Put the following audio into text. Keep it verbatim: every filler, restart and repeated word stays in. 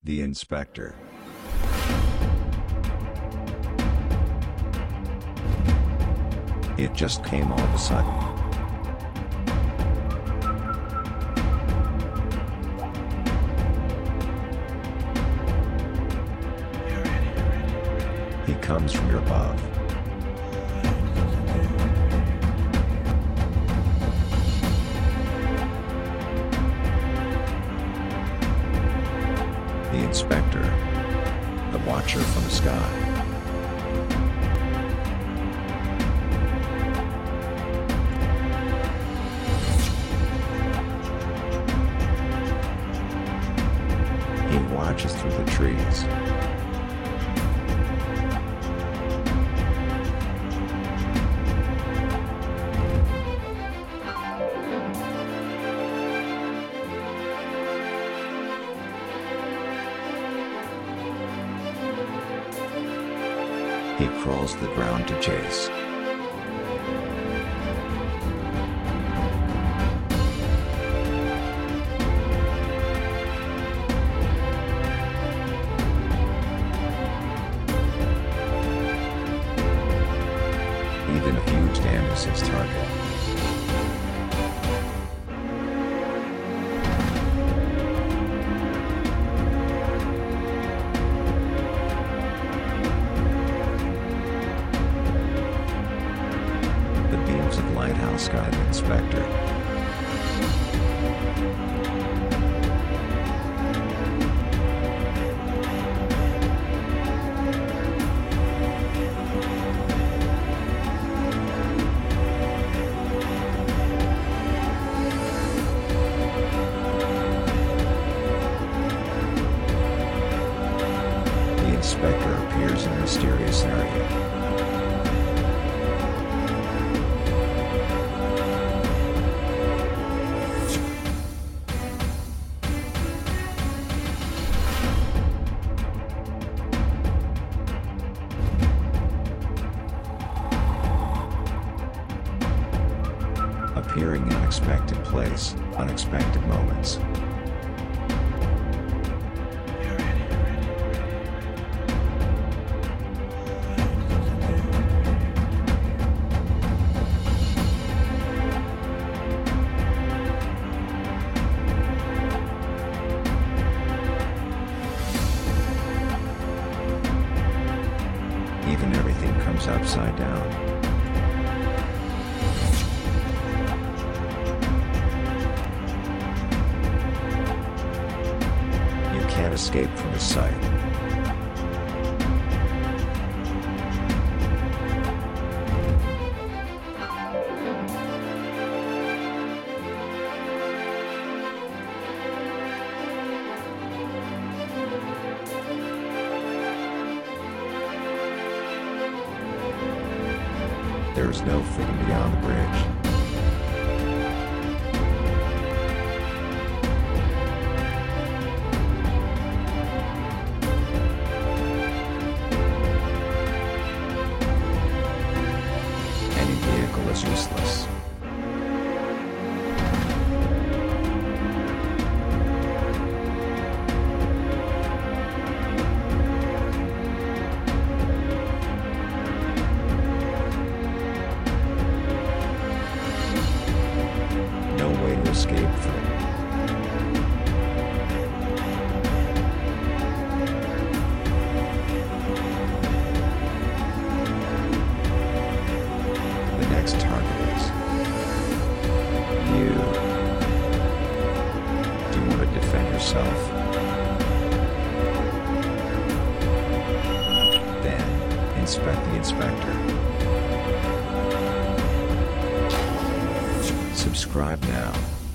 The inspector. It just came all of a sudden. He comes from your above. The inspector. The watcher from the sky. He watches through the trees. He crawls the ground to chase. Even a huge dam is his target. The beams of lighthouse guide the inspector. The inspector appears in a mysterious area. Appearing in unexpected place, unexpected moments. Even everything comes upside down. Can't escape from his sight. There is no freedom beyond the bridge. Is useless. No way to escape from it. The next target is you. Do you want to defend yourself? Then, inspect the inspector. Subscribe now.